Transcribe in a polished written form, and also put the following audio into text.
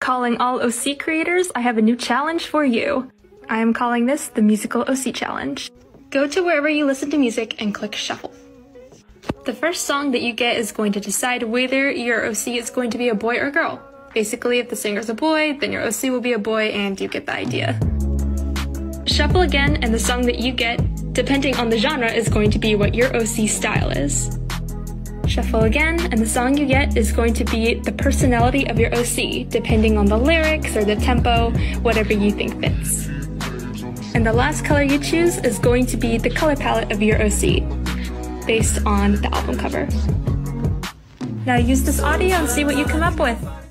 Calling all OC creators, I have a new challenge for you. I am calling this the Musical OC Challenge. Go to wherever you listen to music and click shuffle. The first song that you get is going to decide whether your OC is going to be a boy or girl. Basically, if the singer's a boy, then your OC will be a boy, and you get the idea. Shuffle again, and the song that you get, depending on the genre, is going to be what your OC style is. Shuffle again, and the song you get is going to be the personality of your OC, depending on the lyrics or the tempo, whatever you think fits. And the last color you choose is going to be the color palette of your OC, based on the album cover. Now use this audio and see what you come up with.